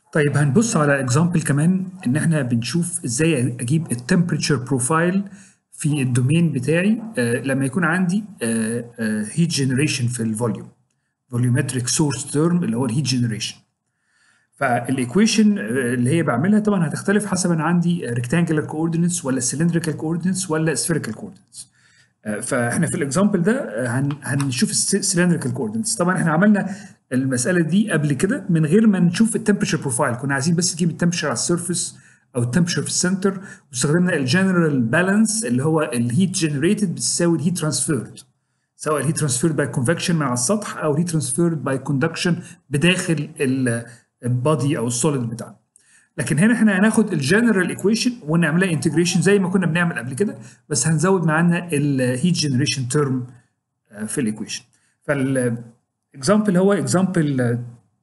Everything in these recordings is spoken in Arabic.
طيب هنبص على اكزامبل كمان ان احنا بنشوف ازاي اجيب التمبريتشر بروفايل في الدومين بتاعي لما يكون عندي هيت جنريشن في الفوليوم فوليومتريك سورس تيرم اللي هو الهيت جنريشن. فالايكويشن اللي هي بعملها طبعا هتختلف حسب انا عندي ريكتانجلر كوردينتس ولا سلندريكال كوردينتس ولا سفيريكال كوردينتس. فاحنا في الاكزامبل ده هنشوف السلندريكال كوردينتس. طبعا احنا عملنا المساله دي قبل كده من غير ما نشوف التمبريتشر بروفايل، كنا عايزين بس نجيب التمبريتشر على السيرفيس او التمبريتشر في السنتر، واستخدمنا الجنرال بالانس اللي هو الهيت جنريتد بتساوي الهيت ترانسفيرد، سواء الهيت ترانسفيرد باي كونفكشن من على السطح او الهيت ترانسفيرد باي كوندكشن بداخل البادي او السوليد بتاعنا. لكن هنا احنا هناخد الجنرال ايكويشن ونعملها انتجريشن زي ما كنا بنعمل قبل كده، بس هنزود معانا الهيت جنريشن تيرم في الايكويشن. فالاكزامبل هو اكزامبل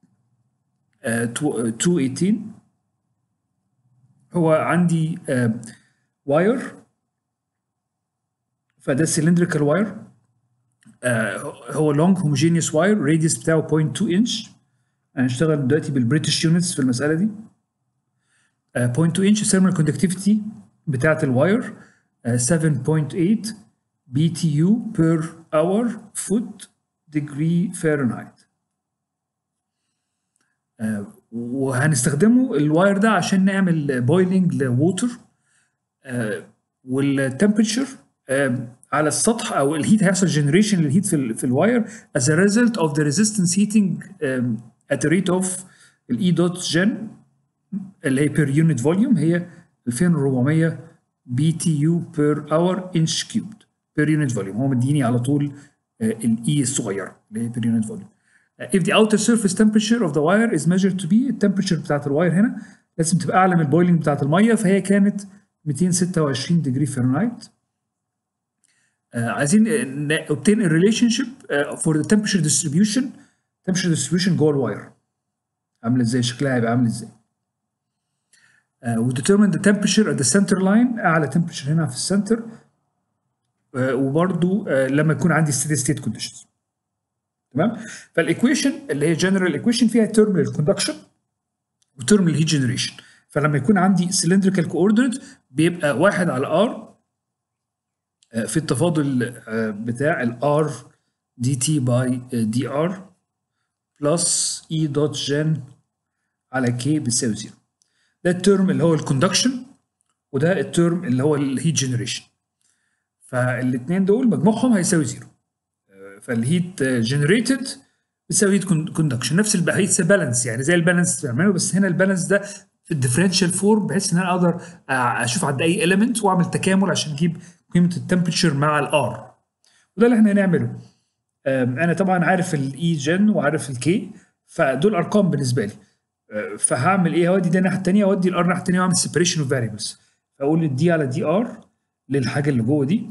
218. هو عندي واير، فده سلندريكال واير، هو لونج هوموجينيوس واير راديوس بتاعه 0.2 انش. هنشتغل دلوقتي بالبريتش يونتس في المساله دي. 0.2 انش ثيرمال كوندكتيفيتي بتاعت الواير 7.8 BTU per hour foot degree Fahrenheit. وهنستخدمه الواير ده عشان نعمل بويلنج لووتر، والتمبريتشر على السطح او الهيت هيحصل جنريشن للهيت في الواير as a result of the resistance heating at a rate of E dot gen اللي هي per unit volume هي 2400 BTU per hour inch cubed per unit volume. هو مديني على طول الاي الصغيره اللي هي per unit volume. If the outer surface temperature of the wire is measured to be التمبريتشر بتاعت الواير هنا لازم تبقى اعلى من البويلنج بتاعت الميه، فهي كانت 226 ديجري فahrenheit. عايزين obtain a relationship for the temperature distribution جوه الواير عامله ازاي، شكلها هيبقى عامل ازاي. وdetermine the temperature at the center line، اعلى temperature هنا في السنتر، وبرده لما يكون عندي steady state conditions. تمام. فالايكويشن اللي هي جنرال ايكويشن فيها ترم للكوندكشن وترم للهيت جنريشن. فلما يكون عندي سلندريكال كوردينيت بيبقى 1 على ار في التفاضل بتاع الار دي تي باي دي ار بلس اي دوت جن على كي بتساوي 0. ده الترم اللي هو الكوندكشن، وده الترم اللي هو الهيت جنريشن. فالاثنين دول مجموعهم هيساوي 0. فالهيت جنريتد بتساوي هيت كوندكشن، نفس الهيت بالانس يعني زي البالانس بنعمله، بس هنا البالانس ده في الديفرنشال فورم بحيث ان انا اقدر اشوف عند اي اليمنت واعمل تكامل عشان اجيب قيمه التمبريتشر مع الار. وده اللي احنا هنعمله. انا طبعا عارف الاي جن وعارف الكي، فدول ارقام بالنسبه لي. فهعمل ايه؟ هودي ده الناحيه الثانيه، اودي الار الناحيه الثانيه واعمل سيبريشن اوف فاريبلز. فاقول الدي على دي ار للحاجه اللي جوه دي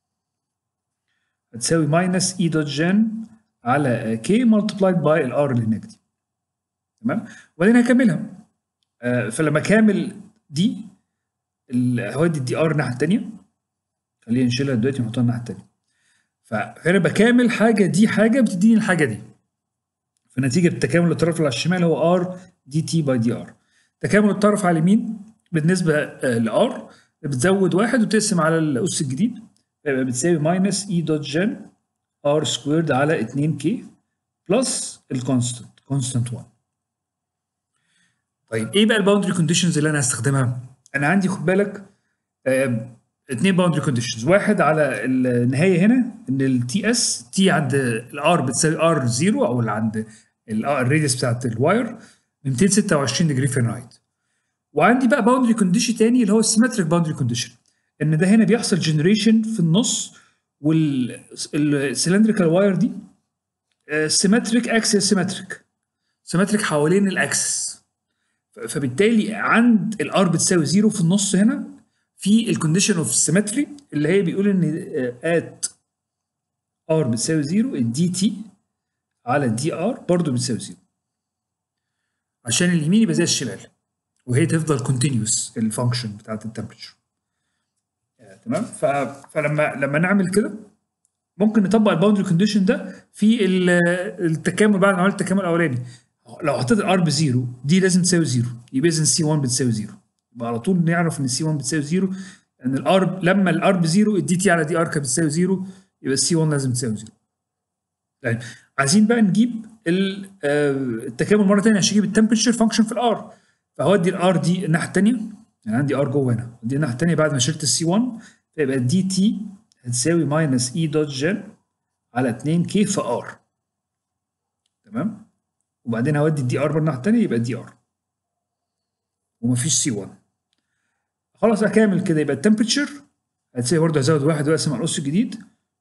هتساوي ماينس اي دوت جن على كي ملتبلايد باي الار اللي هناك دي. تمام. وبعدين هكملها. فلما اكمل دي هودي الدي ار الناحيه الثانيه، خلينا نشيلها دلوقتي ونحطها الناحيه الثانيه. فهنا بكامل حاجه دي حاجه بتديني الحاجه دي، فنتيجه التكامل الطرف اللي على الشمال هو ار دي تي باي دي ار. تكامل الطرف على اليمين بالنسبه لار بتزود 1 وتقسم على الأس الجديد، يبقى بتساوي ماينس اي دوت جن ار سكويرد على 2 كي بلس كونستانت 1. طيب ايه بقى الباوندري كونديشنز اللي انا هستخدمها؟ انا عندي خد بالك اثنين باوندري كونديشنز. واحد على النهايه هنا ان التي اس تي عند الار بتساوي ار 0 او اللي عند الراديوس بتاعت الواير 226 ديجري فahrenheit. وعندي بقى باوندري كونديشن تاني اللي هو السيمتريك باوندري كونديشن، ان ده هنا بيحصل جنريشن في النص والسلندريكال واير دي سيمتريك اكسس سيمتريك حوالين الاكسس. فبالتالي عند الار بتساوي 0 في النص هنا في الكونديشن اوف سيمتري اللي هي بيقول ان ات ار بتساوي 0 الدي تي على الدي ار برضه بتساوي 0 عشان اليمين يبقى زي الشمال وهي تفضل كونتينيوس الفانكشن بتاعت التمبريتشر. تمام. فلما نعمل كده ممكن نطبق الباوندري كونديشن ده في التكامل بعد ما عملت التكامل الاولاني. لو حطيت الار بزيرو دي لازم تساوي زيرو، يبقى اذا سي 1 بتساوي زيرو. يبقى على طول نعرف ان سي 1 بتساوي زيرو، ان الار لما الار بزيرو الدي تي على دي ار كانت بتساوي زيرو، يبقى السي 1 لازم تساوي زيرو. طيب عايزين بقى نجيب التكامل مره ثانيه عشان اجيب التمبريتشر فانكشن في الار. فهودي الار دي الناحيه الثانيه، يعني عندي ار جوه هنا، دي الناحيه الثانيه بعد ما شلت السي 1، فيبقى الدي تي هتساوي ماينس اي دوت جن على 2 كي في ار. تمام. وبعدين هودي الدي ار الناحيه الثانيه، يبقى دي ار ومفيش سي 1. خلاص اكمل كده، يبقى التمبريتشر هتساوي برضه هزود واحد واقسم على القص الجديد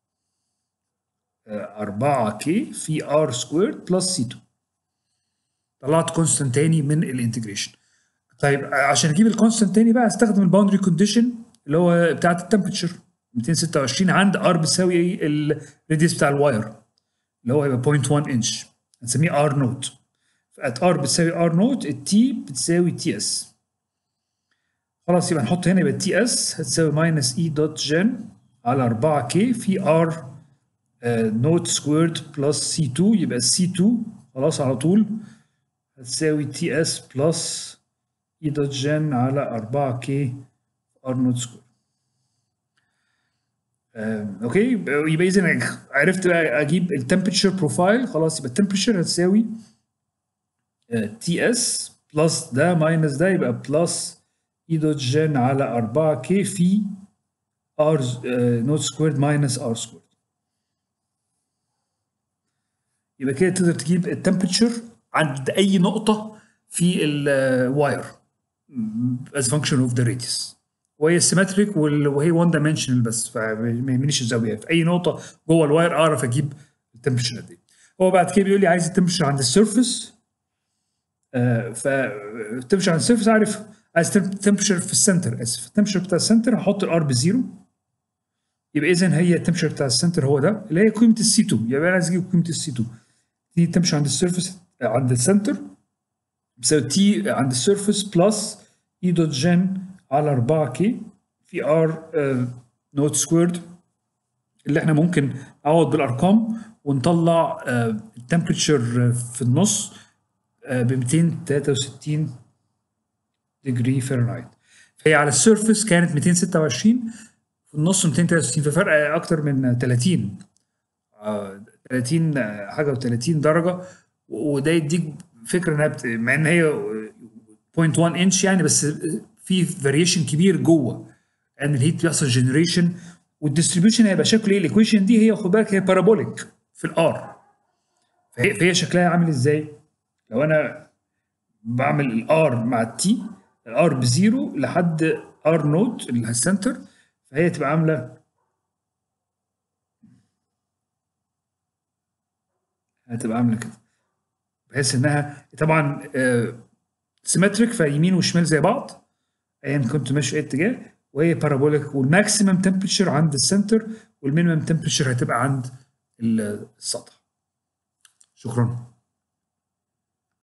4 كي في ار سكويرد بلس سي 2. طلعت كونستنت تاني من الانتجريشن. طيب عشان اجيب الكونستنت تاني بقى استخدم الباوندري كونديشن اللي هو بتاعت التمبريتشر 226 عند ار بتساوي ايه الريديوس بتاع الواير اللي هو هيبقى 0.1 انش، هنسميه ار نوت. فات ار بتساوي ار نوت، التي بتساوي تي اس. خلاص يبقى نحط هنا، يبقى تي اس هتساوي ماينس اي دوت جن على 4 كي في ار نوت سكويرد بلس سي 2. يبقى السي 2 خلاص على طول هتساوي تي اس بلس اي دوت جن على 4 كي ار نوت سكوير. اوكي، يبقى اذا عرفت بقى اجيب التمبريتشر بروفايل. خلاص يبقى التمبريتشر هتساوي تي اس بلس ده ماينس ده، يبقى بلس اي دوت جن على 4 كي في ار نوت سكويرد ماينس ار سكويرد. يبقى كده تقدر تجيب التمبريتشر عند اي نقطه في الواير as function of the radius، وهي سيمتريك وهي 1 dimensional بس، فما يهمنيش الزاويه، في اي نقطه جوه الواير اعرف اجيب التمبريتشر قد ايه. هو بعد كده بيقول لي عايز التمبريتشر عند السيرفس. فالتمبريتشر عند السيرفس عارف، عايز التمبريتشر في السنتر، اسف التمبريتشر بتاع السنتر هحط الار بزيرو. يبقى اذا هي التمبريتشر بتاع السنتر هو ده اللي هي قيمه السي 2. يبقى انا عايز اجيب قيمه السي 2 دي. التمبريتشر عند السيرفس عند السنتر بتساوي تي عند السيرفس بلس اي دوت جن على 4 كي في ار نوت سكويرد، اللي احنا ممكن نعوض بالارقام ونطلع التمبريتشر في النص ب 263 ديجري فahrenheit. فهي على السيرفس كانت 226، في النص 263، في فرق اكتر من 30 حاجه و30 درجه. وده يديك فكره انها مع ان هي 0.1 انش يعني، بس في فاريشن كبير جوه، ان الهيت بيحصل جنريشن. والديستريبيوشن هيبقى شكله ايه؟ الايكويشن دي هي خد بالك هي بارابوليك في الار. فهي شكلها عامل ازاي؟ لو انا بعمل الار مع التي، الار بزيرو لحد ار نوت اللي السنتر، فهي تبقى عامله، هتبقى عامله كده، بحيث انها طبعا سيمتريك، فيمين وشمال زي بعض ايا كنت ماشي في اي اتجاه، وهي بارابوليك، والماكسيمم تمبريتشر عند السنتر والمينيمم تمبريتشر هتبقى عند السطح. شكرا.